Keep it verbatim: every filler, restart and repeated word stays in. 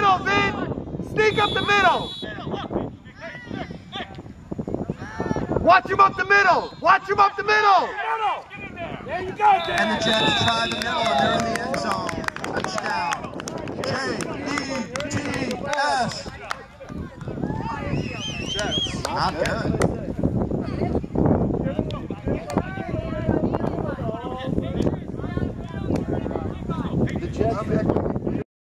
middle, Vin. Sneak up the middle. Watch him up the middle. Watch him up the middle. There you go, Dan. And the Jets try the middle, and they're in the end zone. Touchdown. J E T S. Not good.